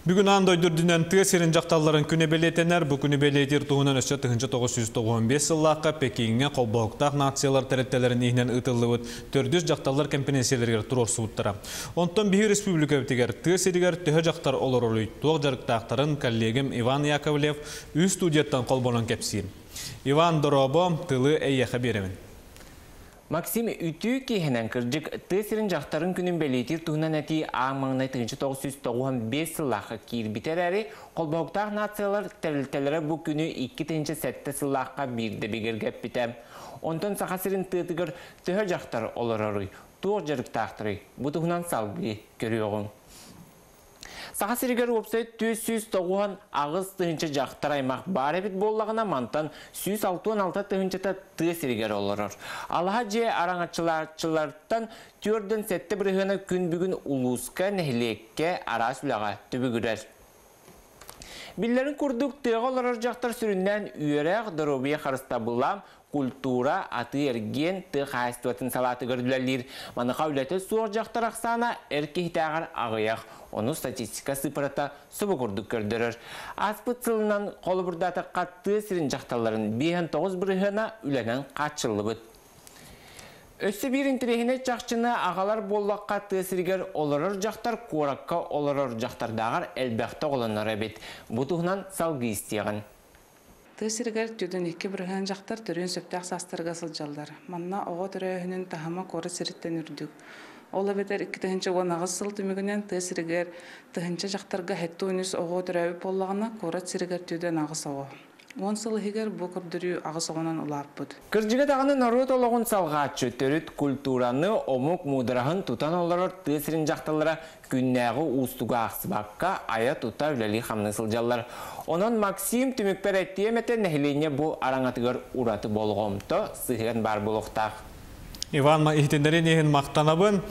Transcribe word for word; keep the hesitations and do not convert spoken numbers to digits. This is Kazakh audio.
Бүгін андой дүрдінен түйесерін жақталарын күні белетенер, бұл күні белетер туғынан өсі тығыншы тоғыз жүз тоғыз бес сыллаққа Пекинге қолбауқтақ нациялар тәреттелерін егінен ұтылы төрдіз жақталар компенсиялергер тұрор суыттыра. Онтан бігі республика өптігер түйесерігер түйе жақтар олар олый тоқ жарықтақтарын коллегім Иван Яковлев үй студияттан қолбонан кәпсейін. Иван Доробо тылы әйеқі беремін. Максим үтүү кейхенен кіржік түйесерін жақтарын күнін белетер туғынан әти аңмаңнай тығыншы тоғыз жүз тоғыз бес сыллаққа кейір бітер әрі қолбауқтақ нациялар тәрілтелері бұл күні екі тігінші сәтті сыллаққа бірді бігергеп бітем. Онтан сақасырын түйетігір түйе жақтар олар орый, тоқ жарықтақтыры бұл туғынан салғы көрі оғын. Сақасырығыр опсай төз сүз тоғуан ағыз түйінші жақтар аймақ бар әбіт боллағына мантан сүз алты он алты түйіншіті түйесірігер олырыр. Алға же араңатшылардан түрден сәтті бірігіні күн бүгін ұлысқа нәхілекке арас үліға түбігірер. Биллерін күрдік түйеғі олырыр жақтар сүрінден үйерек дұробия қарыстабылам культура аты ерген ты хайстуатын салаты көрділерлер. Маныға үләті суық жақтар ақсана әрке хитағар ағыяқ. Оны статистика сыпырата сұбы күрдік көрдірір. Аспыт сылынан қолы бұрдаты қатты сірін жақталарын бейін тоғыз бірігіна үләнен қатшылы бұд. Өсі бір интерегіне жақшыны ағалар боллаққа тесіргер олырыр жақтар қораққа олырыр жақтардағар әлбәқті қолыныр әбет. Бұтығынан салғы істеғін. Тесіргер түдін екі бірген жақтар түрін сөптәқ састырға сылжалдар. Манна оғы түрәйінің тахама қоры сіріттен үрдік. Ола бетер екі тігінші онағыз сыл түмігінен тесіргер тігінші жақтарға хетті өніз оғы түрәйі боллағына қоры сіргер түден ағыс оғы. Он сыл егер бұл күрдірі ағыс оғынан ұлап бұд. Кіржігі тағыны народ олығын салғатшы түріт культураны омық мұдырағын тұтан оларыр тесірін жақталыра күннәғы ұстуға ақсыбаққа ая тұта үләлі қамны сылжалар. Онын Максим түмікпер әттиеметі нәхілене бұл араңатығыр ұраты болғымты сығын бар болуқтақ. Иван ма ихтендерін ехін мақтанабын.